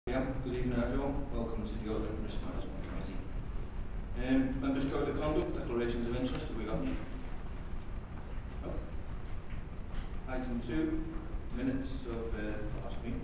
Yeah, good evening everyone. Welcome to the Audit and Risk Management Committee. Members Code of Conduct, declarations of interest, have we got any? No. Item 2, minutes of the last meeting.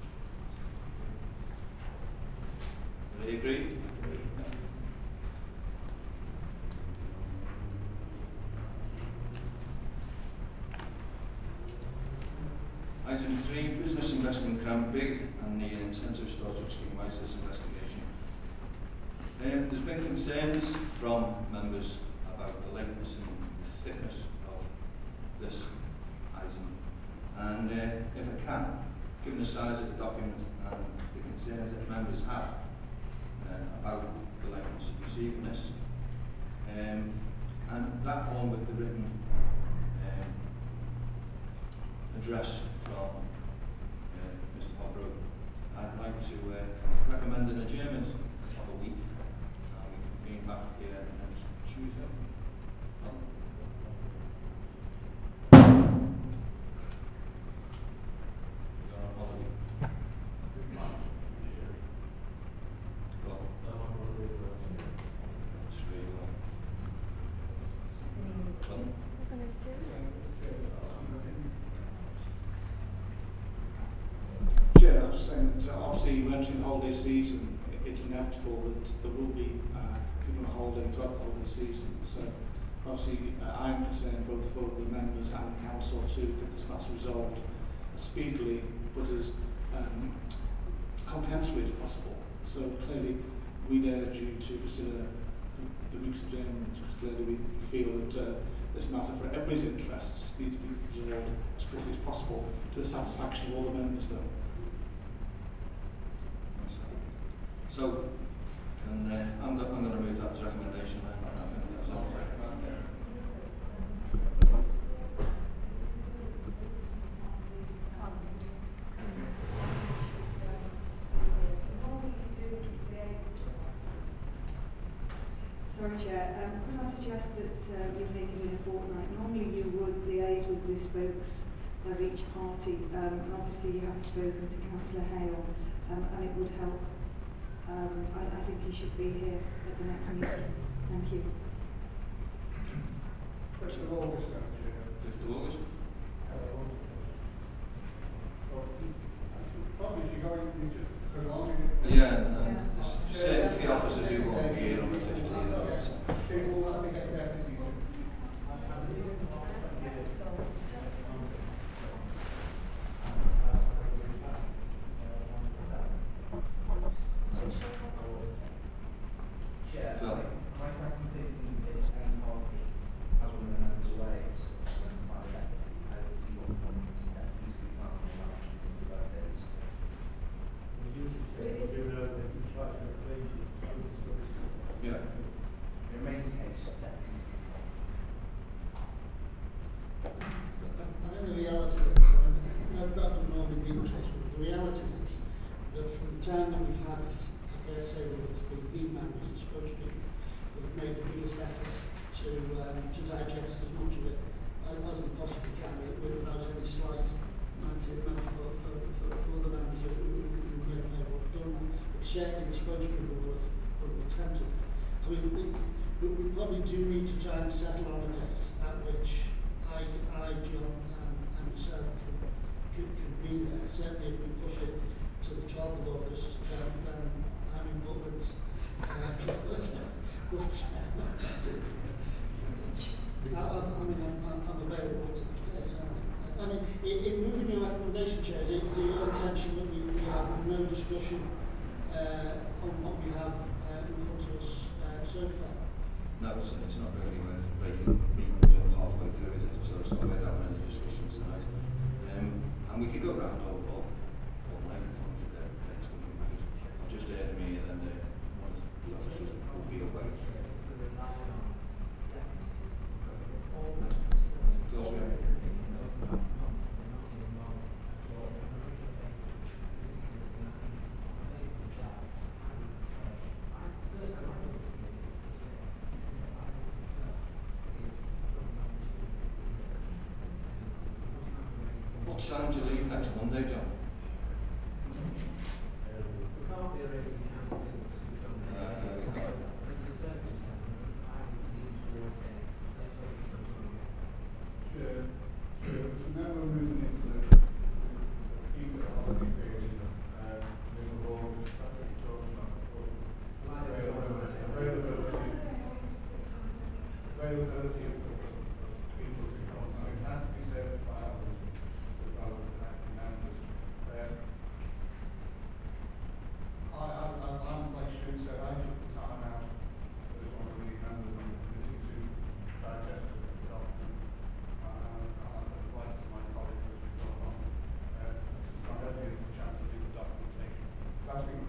Do they agree? Item 3, business investment grant big and the intensive startup scheme ISIS investigation. There's been concerns from members about the length and thickness of this item, and if I can, given the size of the document and the concerns that members have about the length of receiving this, and that along with the written address from Mr. Hobrook, I'd like to recommend an adjournment of a week. We can be back here next Tuesday. You're on holiday. Chair, I was saying that obviously you mentioned the holiday season. It's inevitable that there will be people on holiday throughout the holiday season. So obviously I'm concerned both for the members and the council to get this matter resolved as speedily but as comprehensively as possible. So clearly we'd urge you to consider the week's adjournment, because clearly we feel that this matter for everybody's interests needs to be resolved as quickly as possible to the satisfaction of all the members though. So, and I'm going to move that as a recommendation then. Sorry, Chair. Could I suggest that we make it in a fortnight? Normally you would liaise with the spokes of each party, and obviously you haven't spoken to Councillor Hale, and it would help. I think he should be here at the next meeting. Thank you. 1st of August, 5th of August. Probably you're going to just go on. Yeah, and certain key officers who won't be here on the 15th. People want to get their deputies. Yeah, So, I can think that any party has one of the members away, it's by the deputy. I will see what problems deputies we can't be allowed to do about this. yeah. It remains the case that I think the reality is, that would normally be the case, but the reality is that from the time that we've had it, I dare say that it's the lead members and spokespeople that have made the biggest effort to digest as much of it as they possibly can without any slight anti-amendment for the members who may have done that. But certainly the spokespeople will have attempted it. I mean, we probably do need to try and settle on a date at which I, John, and yourself can be there. Certainly if we push it to the 12th of August, then I'm in Butlins. I'm available today, so I mean, in moving your recommendation, Chair, is it your intention that we have no discussion on what we have in front of us so far? No, it's not really worth breaking meetings up halfway through, is it? So it's not worth having any discussions tonight. And we could go round all night as long as the dates come in. I've just heard me and then one of the officers will be away. Of course we have. What time do you leave next Monday, John?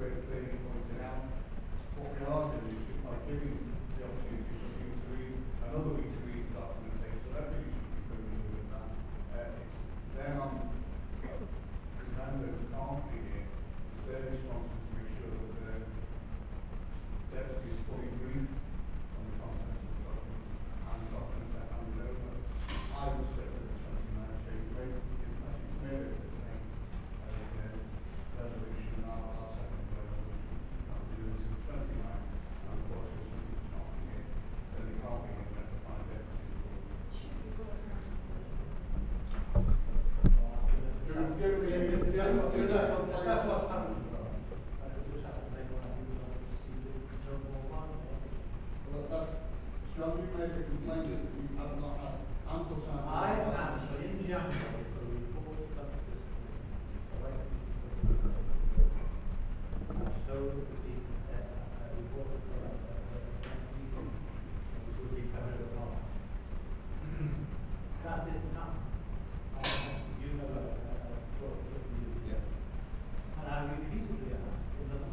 Greg clearly pointed out, what we are doing is by giving the opportunity for you to read, another week to read the documentation, so that really should be familiar with that. It's then on the members who can't be here, it's their responsibility to make sure that the deputy is fully briefed on the content of the document and the documents are handed over. I would say that the 29th, so you may, I think it's made it the same resolution, and I'll second the resolution. I'll do it to 29th, and of course, if somebody's not here, then they can't be here, then the find deputy. That's what's happened. I just have to make one of you no more one. Well, that, John, you made a complaint that you have not had ample time. I asked in January for a report of this committee. I showed the report of the meeting, which would be covered or not. That didn't happen. You know that. Yeah. And I repeatedly asked for the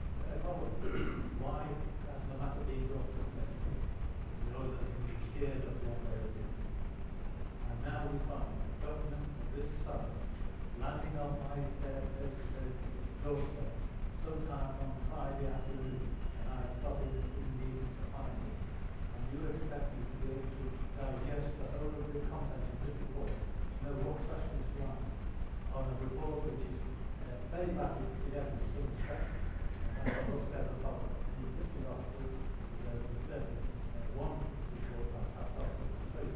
why has the matter been brought to me? In order that it can be cleared up one way or the other. And now we find a government of this size landing on my doorstep sometime on Friday afternoon, and I've got it in need to find it. And you expect me to be able to digest the whole of the content of this report, know what questions to ask, on a report which is very badly put together in some respects. And I looked at the top of the existing article, there was one report by perhaps also very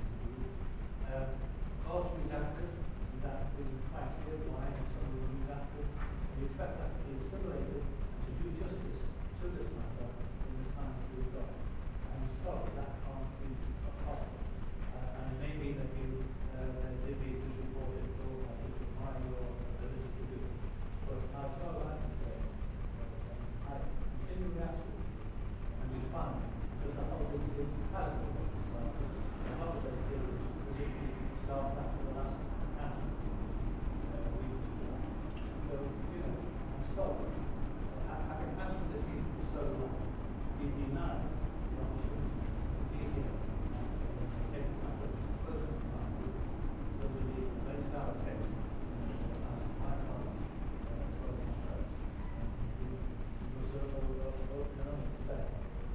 parts redacted, that being quite clear why some of them redacted. We expect that to be assimilated and to do justice to this matter in the time that we've got. I'm sorry, that can't be possible. And it may be that you did read this report in full, I think it my your ability to do it. But as far as I can say, I continually ask you, and we find, because the holiday period has been the holiday period particularly starts after the last council week. So, you know, I'm sorry. Having asked for this meeting for so long, we denied the opportunity to be here and take this matter further to mind. So we need to place our text as my colleagues, as well as myself. We was can only expect.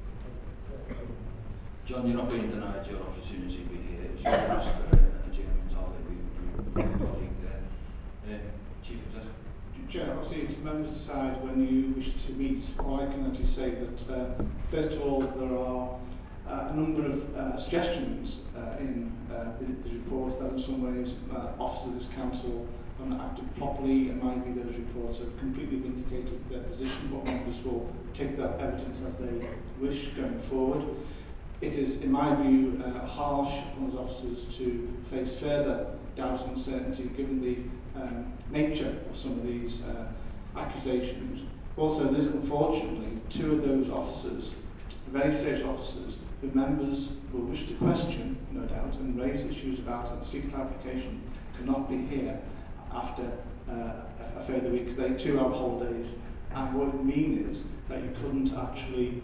John, you're not being denied your opportunity to be here. It's your asked for an adjournment of it. We've colleague there. Chief Executive. Chair, obviously it's members decide when you wish to meet. All I can actually say that first of all there are a number of suggestions in the report that in some ways officers of this council have not acted properly. In my view, those reports have completely vindicated their position, but members will take that evidence as they wish going forward. It is, in my view, harsh on those officers to face further doubt and uncertainty given the nature of some of these accusations. Also, there's unfortunately two of those officers, very serious officers, who members will wish to question, no doubt, and raise issues about and seek clarification, cannot be here after a further week, because they too have holidays. And what it would mean is that you couldn't actually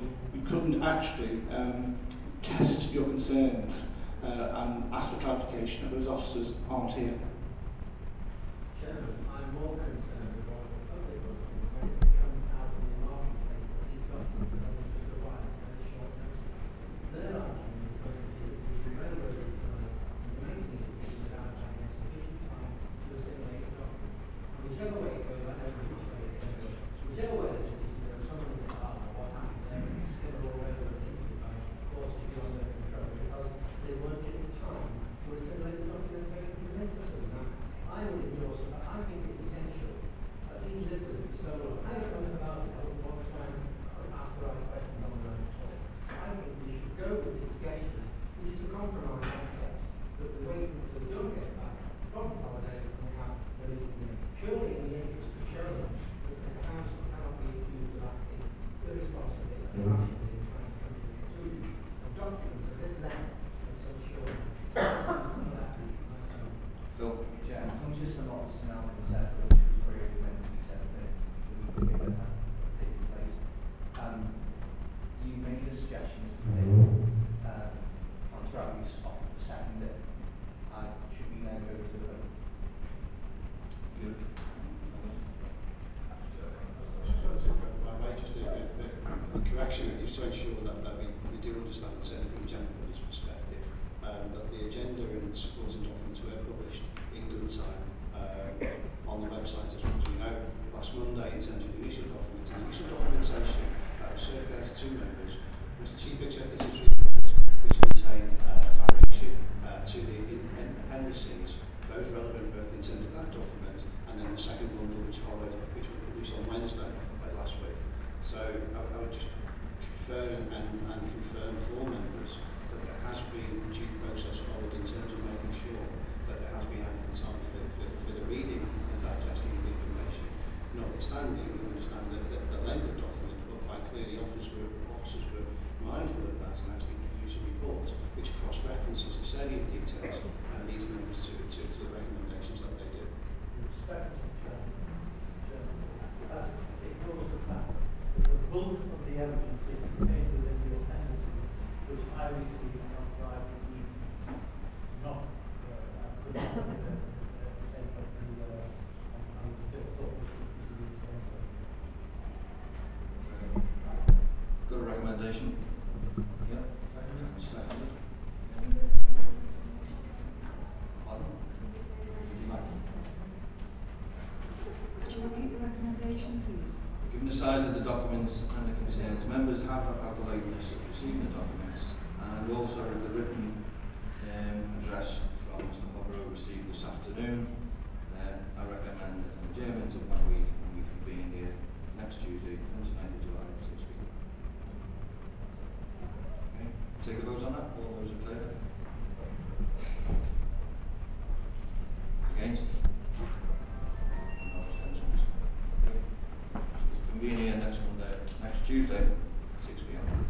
test your concerns and ask for clarification, and those officers aren't here. Chairman, I'm more concerned about the public looking when it comes out in the marketplace that these documents are only just arrived at very short notice. Their argument is going to be that we've been very organised and making a decision without having sufficient time to assimilate the documents. And whichever way it goes, I don't know which way it's going to go. Whichever way the decision goes, someone will say, what happened there? They were already thinking about it. Of course, it's beyond their control because they weren't given time to assimilate the documentation presented to them. Now, I would endorse, but I think it's essential direction is to ensure that we do understand, certainly from General Public's perspective, that the agenda and supporting documents were published in good time on the website as well as we know. Last Monday, in terms of the initial documents, and the initial documentation that was circulated to members was the Chief Executive's report, which contained direction to the appendices, those relevant both in terms of that document and then the second bundle which followed, which was published on Wednesday last week. So I would just confirm and confirm for members that there has been due process followed in terms of making sure that there has been ample time for the reading and digesting of the information. Notwithstanding, we understand that the length of document, but quite clearly officers were mindful of that and actually produced a report which cross-references the salient details and leads members to the recommendations that they do. Respect, that ignores the fact that the bulk of the evidence is contained within the appendices, which I received on Friday evening, not on the 5th of December. Got a recommendation? Yeah. Seconded. Pardon? Would you like? Could you repeat the recommendation, please? Given the size of the documents and the concerns, members have about the lateness of receiving the documents and also the written address from Mr Hobro received this afternoon. I recommend an adjournment of 1 week and we convene here next Tuesday, 29th of July at 6 p.m. Okay. Take a vote on that. All those in favour? Against? No abstentions. Okay. Convene here next Tuesday, 6 p.m.